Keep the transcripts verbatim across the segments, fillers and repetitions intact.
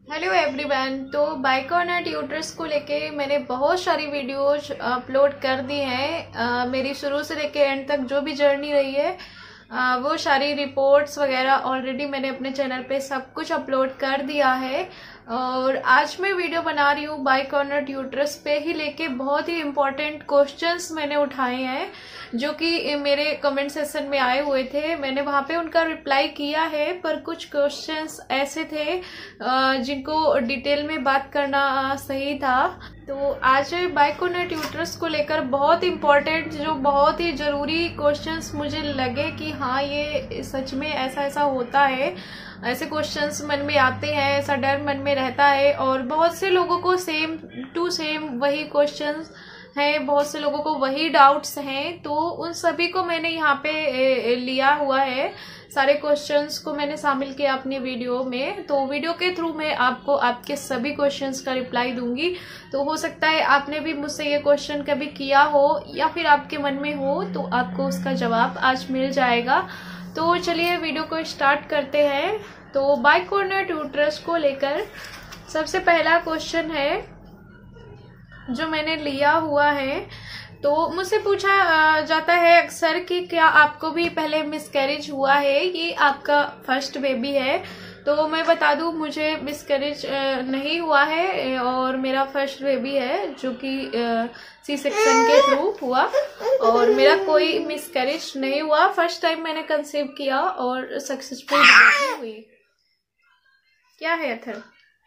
Hello everyone. तो बाइकॉर्नेट uterus को लेके मैंने बहुत सारी वीडियोज अपलोड कर दी हैं। मेरी शुरू से लेके एंड तक जो भी जर्नी रही है आ, वो सारी रिपोर्ट्स वगैरह ऑलरेडी मैंने अपने चैनल पे सब कुछ अपलोड कर दिया है। और आज मैं वीडियो बना रही हूँ बाइकॉर्नेट यूट्रस पे ही लेके। बहुत ही इम्पोर्टेंट क्वेश्चंस मैंने उठाए हैं जो कि मेरे कमेंट सेक्शन में आए हुए थे। मैंने वहाँ पे उनका रिप्लाई किया है, पर कुछ क्वेश्चंस ऐसे थे जिनको डिटेल में बात करना सही था। तो आज बाइकॉर्नेट यूट्रस को लेकर बहुत इम्पोर्टेंट, जो बहुत ही ज़रूरी क्वेश्चंस मुझे लगे कि हाँ ये सच में ऐसा ऐसा होता है, ऐसे क्वेश्चंस मन में आते हैं, ऐसा डर मन में रहता है। और बहुत से लोगों को सेम टू सेम वही क्वेश्चंस हैं, बहुत से लोगों को वही डाउट्स हैं। तो उन सभी को मैंने यहाँ पे लिया हुआ है, सारे क्वेश्चंस को मैंने शामिल किया अपनी वीडियो में। तो वीडियो के थ्रू मैं आपको आपके सभी क्वेश्चंस का रिप्लाई दूंगी। तो हो सकता है आपने भी मुझसे ये क्वेश्चन कभी किया हो या फिर आपके मन में हो, तो आपको उसका जवाब आज मिल जाएगा। तो चलिए वीडियो को स्टार्ट करते हैं। तो बाइकॉर्नेट यूट्रस को लेकर सबसे पहला क्वेश्चन है जो मैंने लिया हुआ है। तो मुझसे पूछा जाता है अक्सर कि क्या आपको भी पहले मिसकैरेज हुआ है, ये आपका फर्स्ट बेबी है। तो मैं बता दूं, मुझे मिसकैरेज नहीं हुआ है और मेरा फर्स्ट बेबी है जो कि सी सेक्शन के थ्रू हुआ, और मेरा कोई मिसकैरेज नहीं हुआ। फर्स्ट टाइम मैंने कंसीव किया और सक्सेसफुल हुई। क्या है अथर?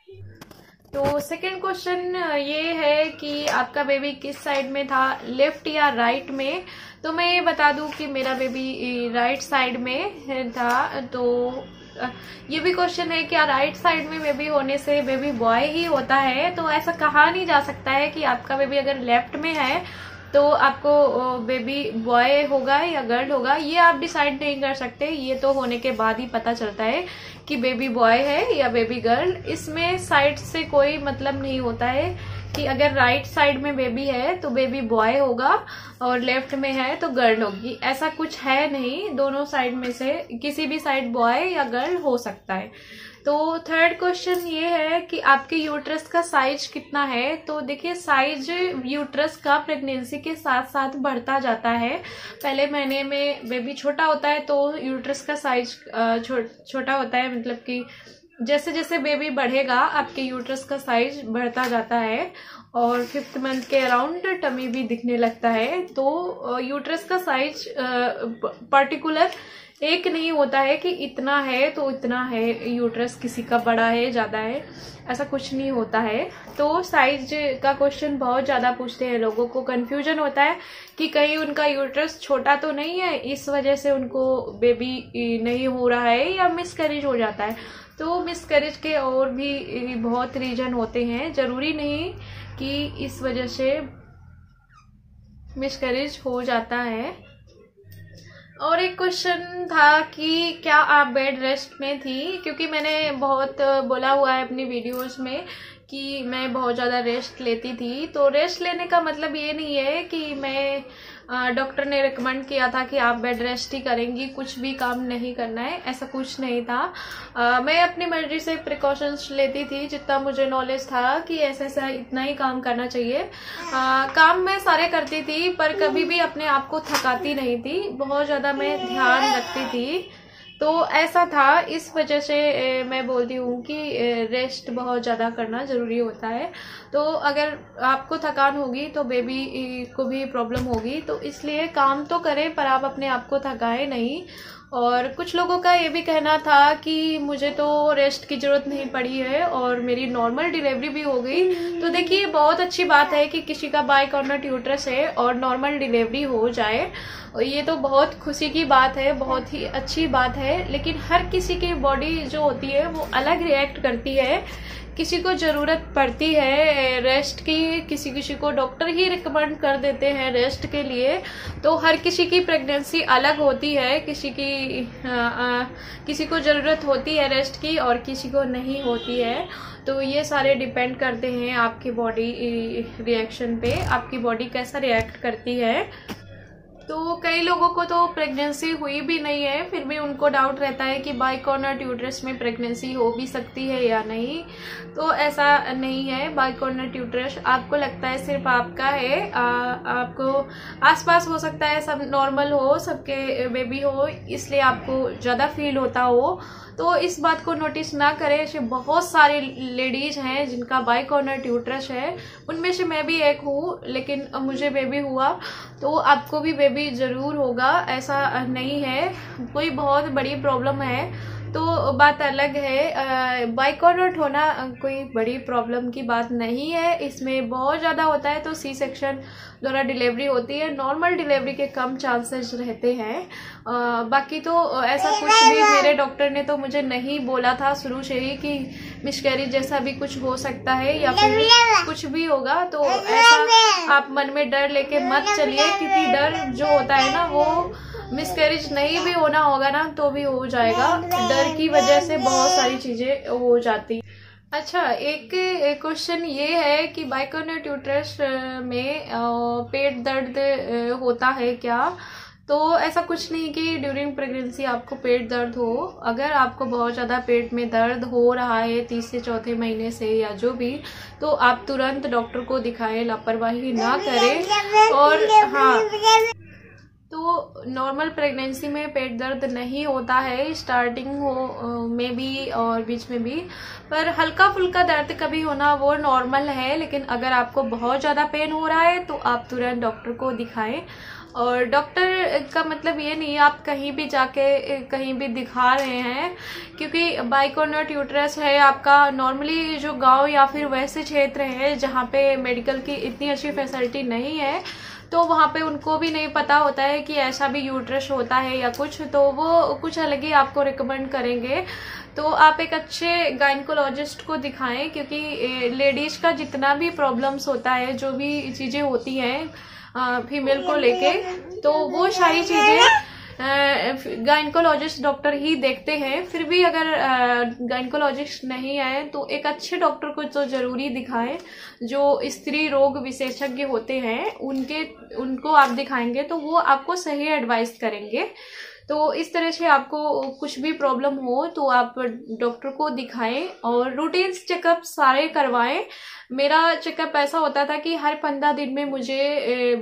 तो सेकंड क्वेश्चन ये है कि आपका बेबी किस साइड में था, लेफ्ट या राइट में। तो मैं ये बता दूं कि मेरा बेबी राइट साइड में था। तो ये भी क्वेश्चन है क्या राइट साइड में बेबी होने से बेबी बॉय ही होता है। तो ऐसा कहा नहीं जा सकता है कि आपका बेबी अगर लेफ्ट में है तो आपको बेबी बॉय होगा या गर्ल होगा, ये आप डिसाइड नहीं कर सकते। ये तो होने के बाद ही पता चलता है कि बेबी बॉय है या बेबी गर्ल। इसमें साइड से कोई मतलब नहीं होता है कि अगर राइट साइड में बेबी है तो बेबी बॉय होगा और लेफ्ट में है तो गर्ल होगी, ऐसा कुछ है नहीं। दोनों साइड में से किसी भी साइड बॉय या गर्ल हो सकता है। तो थर्ड क्वेश्चन ये है कि आपके यूट्रस का साइज कितना है। तो देखिए, साइज यूट्रस का प्रेगनेंसी के साथ साथ बढ़ता जाता है। पहले महीने में बेबी छोटा होता है तो यूट्रस का साइज छो, छोटा होता है, मतलब कि जैसे जैसे बेबी बढ़ेगा आपके यूट्रस का साइज बढ़ता जाता है और फिफ्थ मंथ के अराउंड टमी भी दिखने लगता है। तो यूट्रस का साइज पर्टिकुलर एक नहीं होता है कि इतना है तो इतना है, यूट्रस किसी का बड़ा है ज्यादा है, ऐसा कुछ नहीं होता है। तो साइज का क्वेश्चन बहुत ज्यादा पूछते हैं, लोगों को कंफ्यूजन होता है कि कहीं उनका यूट्रस छोटा तो नहीं है, इस वजह से उनको बेबी नहीं हो रहा है या मिसकैरेज हो जाता है। तो मिसकैरेज के और भी बहुत रीजन होते हैं, जरूरी नहीं कि इस वजह से मिसकैरेज हो जाता है। और एक क्वेश्चन था कि क्या आप बेड रेस्ट में थी, क्योंकि मैंने बहुत बोला हुआ है अपनी वीडियोस में कि मैं बहुत ज़्यादा रेस्ट लेती थी। तो रेस्ट लेने का मतलब ये नहीं है कि मैं डॉक्टर ने रिकमेंड किया था कि आप बेड रेस्ट ही करेंगी, कुछ भी काम नहीं करना है, ऐसा कुछ नहीं था। आ, मैं अपनी मर्जी से प्रिकॉशंस लेती थी, जितना मुझे नॉलेज था कि ऐसा ऐसा इतना ही काम करना चाहिए। आ, काम मैं सारे करती थी पर कभी भी अपने आप को थकाती नहीं थी, बहुत ज़्यादा मैं ध्यान रखती थी। तो ऐसा था, इस वजह से मैं बोलती हूँ कि रेस्ट बहुत ज़्यादा करना ज़रूरी होता है। तो अगर आपको थकान होगी तो बेबी को भी प्रॉब्लम होगी, तो इसलिए काम तो करें पर आप अपने आप को थकाएं नहीं। और कुछ लोगों का ये भी कहना था कि मुझे तो रेस्ट की ज़रूरत नहीं पड़ी है और मेरी नॉर्मल डिलीवरी भी हो गई। तो देखिए, बहुत अच्छी बात है कि किसी का बाइकॉर्नेट यूट्रस है और नॉर्मल डिलीवरी हो जाए, ये तो बहुत खुशी की बात है, बहुत ही अच्छी बात है। लेकिन हर किसी की बॉडी जो होती है वो अलग रिएक्ट करती है, किसी को ज़रूरत पड़ती है रेस्ट की, किसी किसी को डॉक्टर ही रिकमेंड कर देते हैं रेस्ट के लिए। तो हर किसी की प्रेगनेंसी अलग होती है, किसी की आ, आ, किसी को ज़रूरत होती है रेस्ट की और किसी को नहीं होती है। तो ये सारे डिपेंड करते हैं आपकी बॉडी रिएक्शन पे, आपकी बॉडी कैसा रिएक्ट करती है। तो कई लोगों को तो प्रेगनेंसी हुई भी नहीं है, फिर भी उनको डाउट रहता है कि बाइकॉर्नर यूट्रस में प्रेगनेंसी हो भी सकती है या नहीं। तो ऐसा नहीं है। बाइकॉर्नर यूट्रस आपको लगता है सिर्फ आपका है, आ, आपको आसपास हो सकता है सब नॉर्मल हो, सबके बेबी हो, इसलिए आपको ज़्यादा फील होता हो। तो इस बात को नोटिस ना करें। ऐसे बहुत सारे लेडीज हैं जिनका बाइकॉर्नर यूट्रस है, उनमें से मैं भी एक हूँ, लेकिन मुझे बेबी हुआ। तो आपको भी बेबी ज़रूर होगा, ऐसा नहीं है कोई बहुत बड़ी प्रॉब्लम है तो बात अलग है। बाइकॉर्नर होना कोई बड़ी प्रॉब्लम की बात नहीं है, इसमें बहुत ज़्यादा होता है तो सी सेक्शन द्वारा डिलीवरी होती है। नॉर्मल डिलीवरी के कम चांसेस रहते हैं। आ, बाकी तो ऐसा कुछ भी मेरे डॉक्टर ने तो मुझे नहीं बोला था शुरू से ही कि मिसकैरेज जैसा भी कुछ हो सकता है या फिर कुछ भी होगा। तो ऐसा आप मन में डर लेके मत चलिए, क्योंकि डर जो होता है ना वो मिसकैरेज नहीं भी होना होगा ना तो भी हो जाएगा। डर की वजह से बहुत सारी चीजें हो जाती। अच्छा, एक क्वेश्चन ये है कि बाइकॉर्नर यूट्रस में पेट दर्द होता है क्या? तो ऐसा कुछ नहीं कि ड्यूरिंग प्रेगनेंसी आपको पेट दर्द हो। अगर आपको बहुत ज़्यादा पेट में दर्द हो रहा है तीस से चौथे महीने से या जो भी, तो आप तुरंत डॉक्टर को दिखाएं, लापरवाही ना करें। और हाँ, तो नॉर्मल प्रेगनेंसी में पेट दर्द नहीं होता है, स्टार्टिंग हो में भी और बीच में भी, पर हल्का फुल्का दर्द कभी होना वो नॉर्मल है। लेकिन अगर आपको बहुत ज़्यादा पेन हो रहा है तो आप तुरंत डॉक्टर को दिखाएं। और डॉक्टर का मतलब ये नहीं आप कहीं भी जाके कहीं भी दिखा रहे हैं, क्योंकि बाइकॉर्नर यूट्रस है आपका नॉर्मली जो गांव या फिर वैसे क्षेत्र है जहाँ पे मेडिकल की इतनी अच्छी फैसिलिटी नहीं है, तो वहाँ पे उनको भी नहीं पता होता है कि ऐसा भी यूट्रस होता है या कुछ, तो वो कुछ अलग ही आपको रिकमेंड करेंगे। तो आप एक अच्छे गायनिकोलॉजिस्ट को दिखाएं, क्योंकि लेडीज का जितना भी प्रॉब्लम्स होता है, जो भी चीज़ें होती हैं फीमेल को लेके, तो वो सारी चीज़ें गायनिकोलॉजिस्ट डॉक्टर ही देखते हैं। फिर भी अगर गायनिकोलॉजिस्ट नहीं आए तो एक अच्छे डॉक्टर को तो ज़रूरी दिखाएं, जो स्त्री रोग विशेषज्ञ होते हैं उनके उनको आप दिखाएंगे तो वो आपको सही एडवाइस करेंगे। तो इस तरह से आपको कुछ भी प्रॉब्लम हो तो आप डॉक्टर को दिखाएं और रूटीन चेकअप सारे करवाएं। मेरा चेकअप ऐसा होता था कि हर पंद्रह दिन में मुझे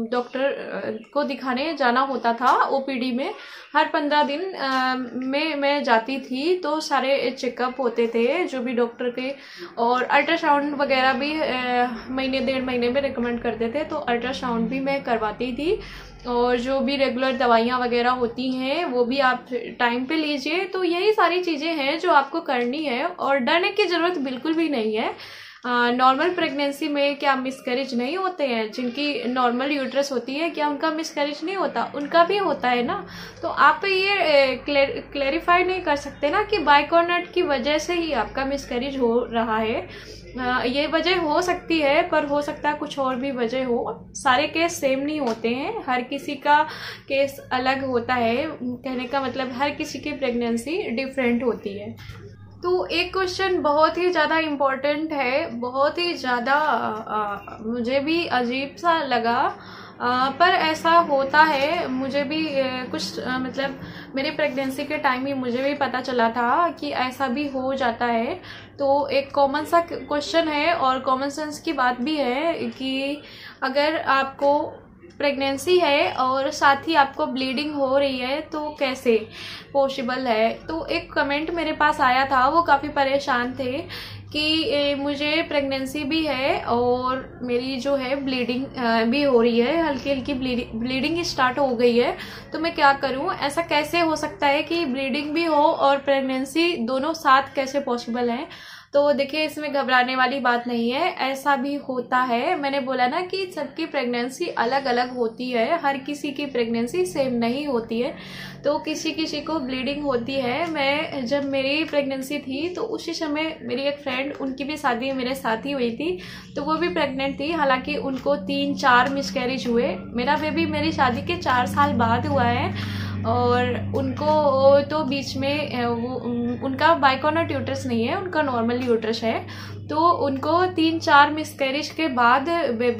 डॉक्टर को दिखाने जाना होता था। ओपीडी में हर पंद्रह दिन में मैं जाती थी, तो सारे चेकअप होते थे जो भी डॉक्टर के, और अल्ट्रासाउंड वगैरह भी महीने डेढ़ महीने में रिकमेंड करते थे, तो अल्ट्रासाउंड भी मैं करवाती थी। और जो भी रेगुलर दवाइयाँ वगैरह होती हैं वो भी आप टाइम पे लीजिए। तो यही सारी चीज़ें हैं जो आपको करनी है, और डरने की ज़रूरत बिल्कुल भी नहीं है। नॉर्मल प्रेगनेंसी में क्या मिसकैरेज नहीं होते हैं? जिनकी नॉर्मल यूट्रस होती है क्या उनका मिसकैरेज नहीं होता? उनका भी होता है ना। तो आप ये क्लैरिफाई नहीं कर सकते ना कि बाइकॉर्नर की वजह से ही आपका मिसकैरेज हो रहा है। ये वजह हो सकती है, पर हो सकता है कुछ और भी वजह हो। सारे केस सेम नहीं होते हैं, हर किसी का केस अलग होता है। कहने का मतलब हर किसी की प्रेगनेंसी डिफरेंट होती है। तो एक क्वेश्चन बहुत ही ज़्यादा इम्पोर्टेंट है, बहुत ही ज़्यादा मुझे भी अजीब सा लगा, आ, पर ऐसा होता है। मुझे भी आ, कुछ आ, मतलब मेरी प्रेगनेंसी के टाइम ही मुझे भी पता चला था कि ऐसा भी हो जाता है। तो एक कॉमन सा क्वेश्चन है और कॉमन सेंस की बात भी है कि अगर आपको प्रेगनेंसी है और साथ ही आपको ब्लीडिंग हो रही है तो कैसे पॉसिबल है। तो एक कमेंट मेरे पास आया था, वो काफ़ी परेशान थे कि ए, मुझे प्रेगनेंसी भी है और मेरी जो है ब्लीडिंग भी हो रही है, हल्की हल्की ब्लीडिंग ब्लीडिंग स्टार्ट हो गई है, तो मैं क्या करूं? ऐसा कैसे हो सकता है कि ब्लीडिंग भी हो और प्रेगनेंसी दोनों साथ कैसे पॉसिबल है? तो देखिए, इसमें घबराने वाली बात नहीं है, ऐसा भी होता है। मैंने बोला ना कि सबकी प्रेगनेंसी अलग अलग होती है, हर किसी की प्रेगनेंसी सेम नहीं होती है। तो किसी किसी को ब्लीडिंग होती है। मैं जब मेरी प्रेगनेंसी थी तो उसी समय मेरी एक फ्रेंड, उनकी भी शादी मेरे साथ ही हुई थी, तो वो भी प्रेग्नेंट थी। हालांकि उनको तीन चार मिसकैरेज हुए। मेरा बेबी मेरी शादी के चार साल बाद हुआ है और उनको तो बीच में वो उनका बाइकॉर्नर यूट्रस नहीं है, उनका नॉर्मल यूट्रस है। तो उनको तीन चार मिसकैरेज के बाद बेबी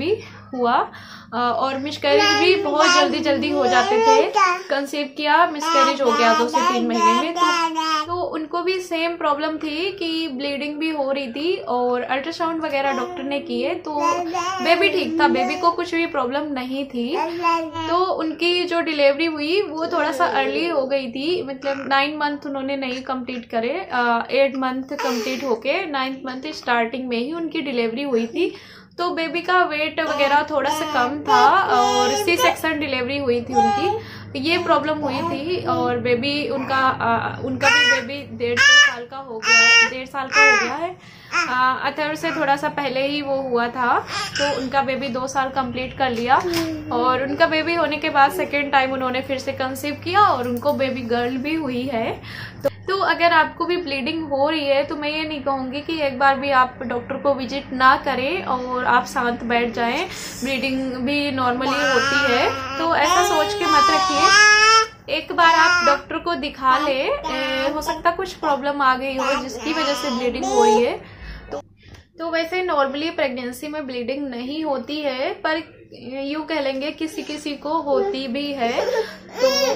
हुआ और मिसकैरेज भी बहुत जल्दी जल्दी हो जाते थे। कंसीव किया, मिसकैरेज हो गया दो से तीन महीने में। तो, तो उनको भी सेम प्रॉब्लम थी कि ब्लीडिंग भी हो रही थी और अल्ट्रासाउंड वगैरह डॉक्टर ने किए तो बेबी ठीक था, बेबी को कुछ भी प्रॉब्लम नहीं थी। तो उनकी जो डिलीवरी हुई वो थोड़ा सा अर्ली हो गई थी, मतलब नाइन मंथ उन्होंने नहीं कंप्लीट करे, एट मंथ कंप्लीट होके नाइन्थ मंथ स्टार्टिंग में ही उनकी डिलीवरी हुई थी। तो बेबी का वेट वगैरह थोड़ा सा कम था और सी सेक्शन डिलीवरी हुई थी उनकी, ये प्रॉब्लम हुई थी। और बेबी उनका आ, उनका भी बेबी डेढ़ साल का हो गया है, डेढ़ साल का हो गया है। अथर्व से थोड़ा सा पहले ही वो हुआ था, तो उनका बेबी दो साल कंप्लीट कर लिया। और उनका बेबी होने के बाद सेकेंड टाइम उन्होंने फिर से कंसीव किया और उनको बेबी गर्ल भी हुई है। तो, तो अगर आपको भी ब्लीडिंग हो रही है तो मैं ये नहीं कहूँगी कि एक बार भी आप डॉक्टर को विजिट ना करें और आप शांत बैठ जाएं, ब्लीडिंग भी नॉर्मली होती है, तो ऐसा सोच के मत रखिए। एक बार आप डॉक्टर को दिखा ले, ए, हो सकता कुछ प्रॉब्लम आ गई हो जिसकी वजह से ब्लीडिंग हो रही है। तो, तो वैसे नॉर्मली प्रेगनेंसी में ब्लीडिंग नहीं होती है, पर यूँ कह लेंगे किसी किसी को होती भी है। तो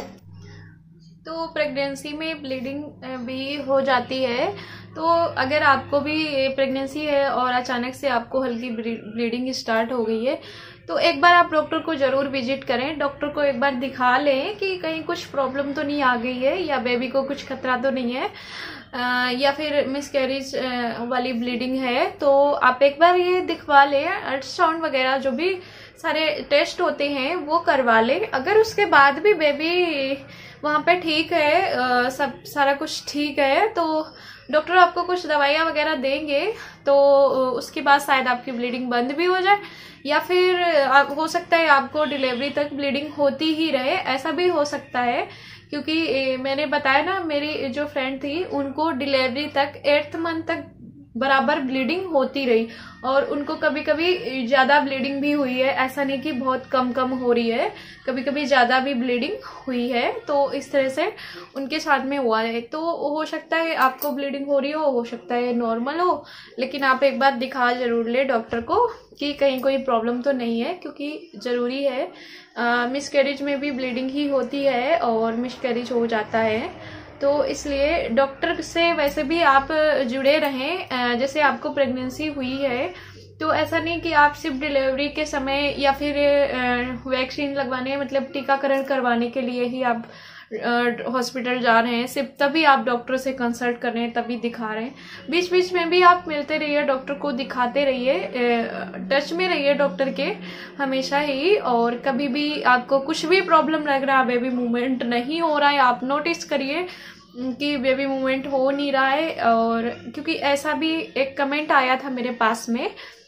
तो प्रेगनेंसी में ब्लीडिंग भी हो जाती है। तो अगर आपको भी प्रेगनेंसी है और अचानक से आपको हल्की ब्लीडिंग स्टार्ट हो गई है तो एक बार आप डॉक्टर को ज़रूर विजिट करें, डॉक्टर को एक बार दिखा लें कि कहीं कुछ प्रॉब्लम तो नहीं आ गई है या बेबी को कुछ खतरा तो नहीं है, आ, या फिर मिसकैरेज वाली ब्लीडिंग है। तो आप एक बार ये दिखवा लें, अल्ट्रासाउंड वगैरह जो भी सारे टेस्ट होते हैं वो करवा लें। अगर उसके बाद भी बेबी वहाँ पे ठीक है, आ, सब सारा कुछ ठीक है, तो डॉक्टर आपको कुछ दवाइयाँ वगैरह देंगे, तो उसके बाद शायद आपकी ब्लीडिंग बंद भी हो जाए, या फिर आप, हो सकता है आपको डिलीवरी तक ब्लीडिंग होती ही रहे, ऐसा भी हो सकता है। क्योंकि ए, मैंने बताया ना, मेरी जो फ्रेंड थी उनको डिलीवरी तक एट्थ मंथ तक बराबर ब्लीडिंग होती रही और उनको कभी कभी ज़्यादा ब्लीडिंग भी हुई है, ऐसा नहीं कि बहुत कम कम हो रही है, कभी कभी ज़्यादा भी ब्लीडिंग हुई है। तो इस तरह से उनके साथ में हुआ है। तो हो सकता है आपको ब्लीडिंग हो रही हो हो सकता है नॉर्मल हो, लेकिन आप एक बार दिखा जरूर ले डॉक्टर को कि कहीं कोई प्रॉब्लम तो नहीं है, क्योंकि ज़रूरी है। मिसकैरेज में भी ब्लीडिंग ही होती है और मिसकैरेज हो जाता है, तो इसलिए डॉक्टर से वैसे भी आप जुड़े रहें। जैसे आपको प्रेगनेंसी हुई है तो ऐसा नहीं कि आप सिर्फ डिलीवरी के समय या फिर वैक्सीन लगवाने, मतलब टीकाकरण करवाने के लिए ही आप हॉस्पिटल जा रहे हैं, सिर्फ तभी आप डॉक्टर से कंसल्ट कर रहे हैं, तभी दिखा रहे हैं। बीच बीच में भी आप मिलते रहिए, डॉक्टर को दिखाते रहिए, टच में रहिए डॉक्टर के हमेशा ही। और कभी भी आपको कुछ भी प्रॉब्लम लग रहा है, बेबी मूवमेंट नहीं हो रहा है, आप नोटिस करिए कि बेबी मूवमेंट हो नहीं रहा है। और क्योंकि ऐसा भी एक कमेंट आया था मेरे पास में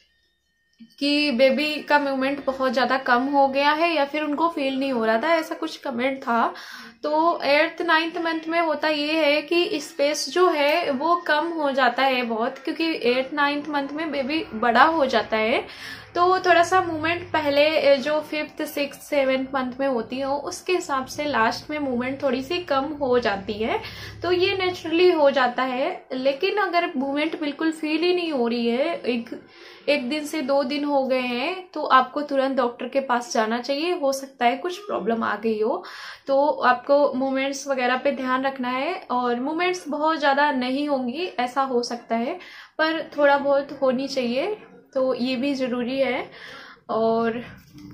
कि बेबी का मूवमेंट बहुत ज़्यादा कम हो गया है या फिर उनको फील नहीं हो रहा था, ऐसा कुछ कमेंट था। तो एट्थ नाइन्थ मंथ में होता ये है कि स्पेस जो है वो कम हो जाता है बहुत, क्योंकि एट्थ नाइन्थ मंथ में बेबी बड़ा हो जाता है, तो थोड़ा सा मूवमेंट पहले जो फिफ्थ सिक्स सेवेंथ मंथ में होती हो उसके हिसाब से लास्ट में मूवमेंट थोड़ी सी कम हो जाती है। तो ये नेचुरली हो जाता है। लेकिन अगर मूवमेंट बिल्कुल फील ही नहीं हो रही है, एक एक दिन से दो दिन हो गए हैं, तो आपको तुरंत डॉक्टर के पास जाना चाहिए। हो सकता है कुछ प्रॉब्लम आ गई हो, तो आपको मूवमेंट्स वगैरह पे ध्यान रखना है। और मूवमेंट्स बहुत ज़्यादा नहीं होंगी, ऐसा हो सकता है, पर थोड़ा बहुत होनी चाहिए, तो ये भी ज़रूरी है। और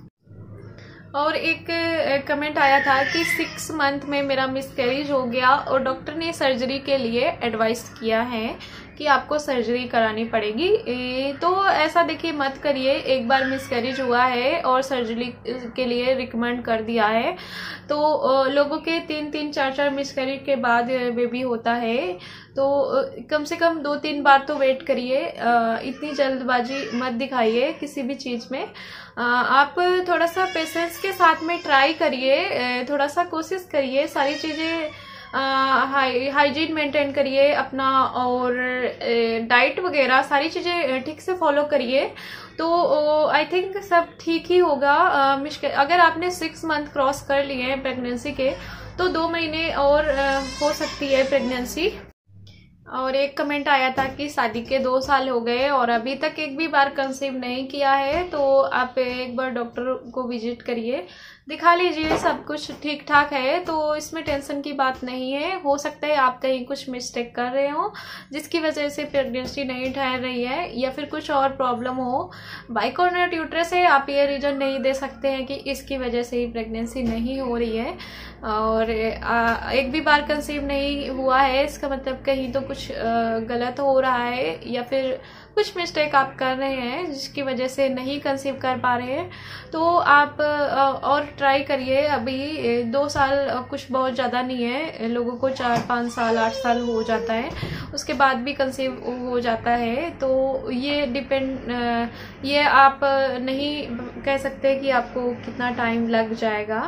और एक कमेंट आया था कि सिक्स मंथ में मेरा मिसकैरेज हो गया और डॉक्टर ने सर्जरी के लिए एडवाइस किया है कि आपको सर्जरी करानी पड़ेगी। ए, तो ऐसा देखिए मत करिए, एक बार मिसकैरेज हुआ है और सर्जरी के लिए रिकमेंड कर दिया है, तो लोगों के तीन तीन चार चार मिसकैरेज के बाद बेबी होता है, तो कम से कम दो तीन बार तो वेट करिए। इतनी जल्दबाजी मत दिखाइए किसी भी चीज़ में। आप थोड़ा सा पेशेंस के साथ में ट्राई करिए, थोड़ा सा कोशिश करिए, सारी चीज़ें हाई हाइजीन मेंटेन करिए अपना, और डाइट वगैरह सारी चीज़ें ठीक से फॉलो करिए, तो आई थिंक सब ठीक ही होगा। अगर आपने सिक्स मंथ क्रॉस कर लिए हैं प्रेगनेंसी के, तो दो महीने और हो सकती है प्रेगनेंसी। और एक कमेंट आया था कि शादी के दो साल हो गए और अभी तक एक भी बार कंसीव नहीं किया है, तो आप एक बार डॉक्टर को विजिट करिए, दिखा लीजिए, सब कुछ ठीक ठाक है। तो इसमें टेंशन की बात नहीं है। हो सकता है आप कहीं कुछ मिस्टेक कर रहे हो जिसकी वजह से प्रेगनेंसी नहीं ठहर रही है, या फिर कुछ और प्रॉब्लम हो। बाइकॉर्नर यूट्रस है, आप ये रीज़न नहीं दे सकते हैं कि इसकी वजह से ही प्रेगनेंसी नहीं हो रही है। और आ, एक भी बार कंसीव नहीं हुआ है, इसका मतलब कहीं तो कुछ गलत हो रहा है, या फिर कुछ मिस्टेक आप कर रहे हैं जिसकी वजह से नहीं कंसीव कर पा रहे हैं। तो आप और ट्राई करिए। अभी दो साल कुछ बहुत ज़्यादा नहीं है, लोगों को चार पाँच साल आठ साल हो जाता है, उसके बाद भी कंसीव हो जाता है। तो ये डिपेंड, ये आप नहीं कह सकते कि आपको कितना टाइम लग जाएगा।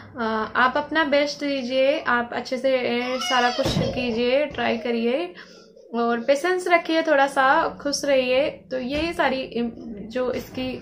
आप अपना बेस्ट दीजिए, आप अच्छे से सारा कुछ कीजिए, ट्राई करिए और पेशेंस रखिए, थोड़ा सा खुश रहिए। तो यही सारी जो इसकी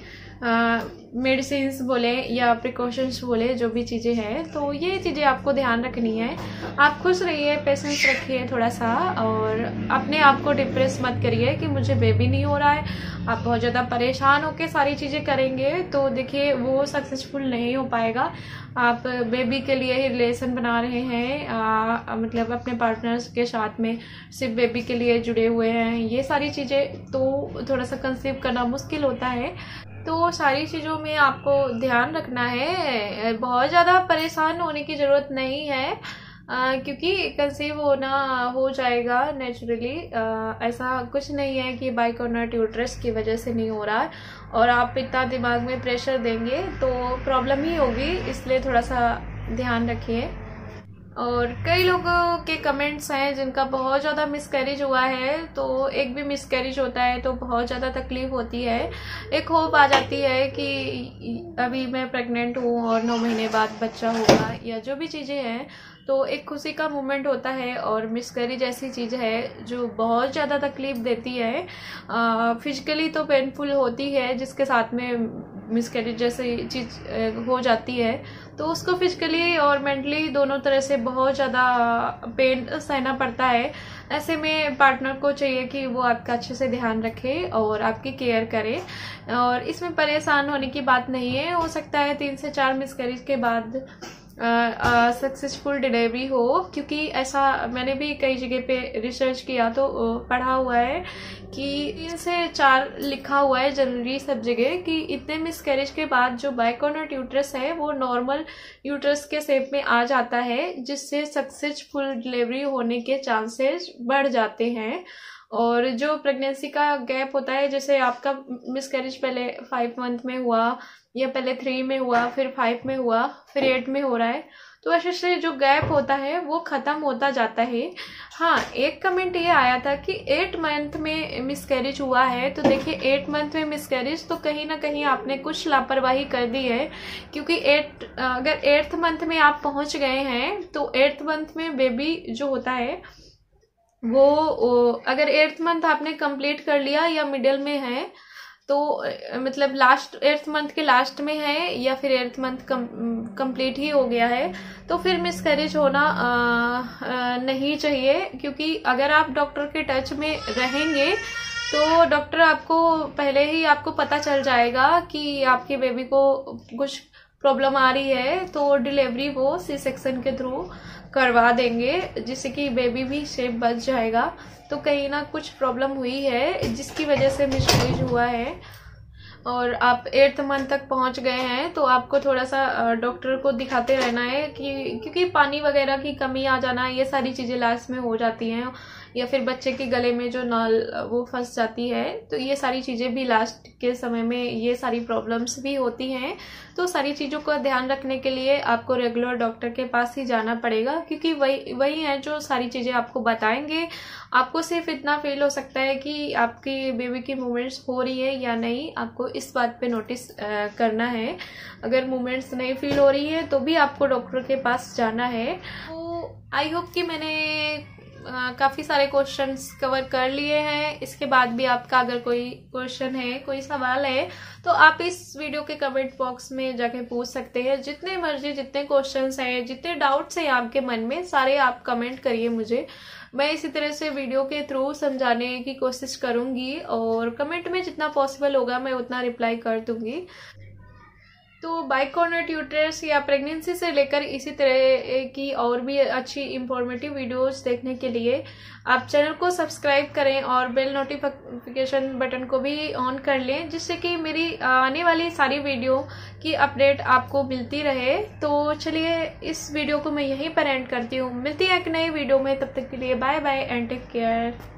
मेडिसिन्स बोले या प्रिकॉशंस बोले, जो भी चीज़ें हैं, तो ये चीज़ें आपको ध्यान रखनी है। आप खुश रहिए, पेशेंस रखिए थोड़ा सा, और अपने आप को डिप्रेस मत करिए कि मुझे बेबी नहीं हो रहा है। आप बहुत ज़्यादा परेशान होकर सारी चीज़ें करेंगे तो देखिए वो सक्सेसफुल नहीं हो पाएगा। आप बेबी के लिए ही रिलेशन बना रहे हैं, आ, मतलब अपने पार्टनर्स के साथ में सिर्फ बेबी के लिए जुड़े हुए हैं, ये सारी चीज़ें, तो थोड़ा सा कंसीव करना मुश्किल होता है। तो सारी चीज़ों में आपको ध्यान रखना है, बहुत ज़्यादा परेशान होने की ज़रूरत नहीं है, आ, क्योंकि कंसीव होना हो जाएगा नेचुरली। ऐसा कुछ नहीं है कि बाइकॉर्नर यूट्रस की वजह से नहीं हो रहा है और आप इतना दिमाग में प्रेशर देंगे तो प्रॉब्लम ही होगी, इसलिए थोड़ा सा ध्यान रखिए। और कई लोगों के कमेंट्स हैं जिनका बहुत ज़्यादा मिसकैरेज हुआ है, तो एक भी मिसकैरेज होता है तो बहुत ज़्यादा तकलीफ होती है। एक होप आ जाती है कि अभी मैं प्रेग्नेंट हूँ और नौ महीने बाद बच्चा होगा, या जो भी चीज़ें हैं, तो एक खुशी का मोमेंट होता है। और मिसकैरेज ऐसी चीज़ है जो बहुत ज़्यादा तकलीफ देती है, फिजिकली तो पेनफुल होती है, जिसके साथ में मिसकैरेज जैसी चीज़ हो जाती है तो उसको फिजिकली और मेंटली दोनों तरह से बहुत ज़्यादा पेन सहना पड़ता है। ऐसे में पार्टनर को चाहिए कि वो आपका अच्छे से ध्यान रखे और आपकी केयर करे, और इसमें परेशान होने की बात नहीं है। हो सकता है तीन से चार मिसकैरेज के बाद सक्सेसफुल डिलीवरी हो, क्योंकि ऐसा मैंने भी कई जगह पे रिसर्च किया तो पढ़ा हुआ है कि तीन से चार लिखा हुआ है जनरली सब जगह, कि इतने मिसकैरेज के बाद जो बाइकॉर्नर यूट्रस है वो नॉर्मल यूट्रस के शेप में आ जाता है, जिससे सक्सेसफुल डिलीवरी होने के चांसेस बढ़ जाते हैं। और जो प्रेगनेंसी का गैप होता है, जैसे आपका मिसकैरेज पहले फाइव मंथ में हुआ, या पहले थ्री में हुआ, फिर फाइव में हुआ, फिर एट में हो रहा है, तो ऐसे से जो गैप होता है वो ख़त्म होता जाता है। हाँ, एक कमेंट ये आया था कि एट मंथ में मिसकैरेज हुआ है, तो देखिए एट मंथ में मिसकैरेज तो कहीं ना कहीं आपने कुछ लापरवाही कर दी है, क्योंकि एट अगर एट्थ मंथ में आप पहुंच गए हैं तो एट्थ मंथ में बेबी जो होता है वो, अगर एट्थ मंथ आपने कंप्लीट कर लिया या मिडिल में है, तो मतलब लास्ट एट्थ मंथ के लास्ट में है, या फिर एट्थ मंथ कंप्लीट ही हो गया है, तो फिर मिसकैरेज होना आ, आ, नहीं चाहिए। क्योंकि अगर आप डॉक्टर के टच में रहेंगे तो डॉक्टर आपको पहले ही आपको पता चल जाएगा कि आपके बेबी को कुछ प्रॉब्लम आ रही है, तो डिलीवरी वो सी सेक्शन के थ्रू करवा देंगे, जिससे कि बेबी भी सेफ बच जाएगा। तो कहीं ना कुछ प्रॉब्लम हुई है जिसकी वजह से मिसकैरेज हुआ है, और आप एट्थ मंथ तक पहुंच गए हैं, तो आपको थोड़ा सा डॉक्टर को दिखाते रहना है, कि क्योंकि पानी वगैरह की कमी आ जाना, ये सारी चीज़ें लास्ट में हो जाती हैं, या फिर बच्चे के गले में जो नल वो फंस जाती है, तो ये सारी चीज़ें भी लास्ट के समय में ये सारी प्रॉब्लम्स भी होती हैं। तो सारी चीज़ों का ध्यान रखने के लिए आपको रेगुलर डॉक्टर के पास ही जाना पड़ेगा, क्योंकि वही वही है जो सारी चीज़ें आपको बताएंगे। आपको सिर्फ इतना फील हो सकता है कि आपकी बेबी की मूवमेंट्स हो रही है या नहीं, आपको इस बात पे नोटिस करना है। अगर मूवमेंट्स नहीं फील हो रही है तो भी आपको डॉक्टर के पास जाना है। तो आई होप कि मैंने काफ़ी सारे क्वेश्चंस कवर कर लिए हैं। इसके बाद भी आपका अगर कोई क्वेश्चन है, कोई सवाल है, तो आप इस वीडियो के कमेंट बॉक्स में जाके पूछ सकते हैं। जितने मर्जी जितने क्वेश्चंस हैं, जितने डाउट्स हैं आपके मन में, सारे आप कमेंट करिए मुझे। मैं इसी तरह से वीडियो के थ्रू समझाने की कोशिश करूँगी और कमेंट में जितना पॉसिबल होगा मैं उतना रिप्लाई कर दूँगी। तो बाइकॉर्नर यूट्रस या प्रेगनेंसी से लेकर इसी तरह की और भी अच्छी इंफॉर्मेटिव वीडियोस देखने के लिए आप चैनल को सब्सक्राइब करें और बेल नोटिफिकेशन बटन को भी ऑन कर लें, जिससे कि मेरी आने वाली सारी वीडियो की अपडेट आपको मिलती रहे। तो चलिए इस वीडियो को मैं यहीं पर एंड करती हूँ। मिलती है एक नई वीडियो में, तब तक के लिए bye bye and take care.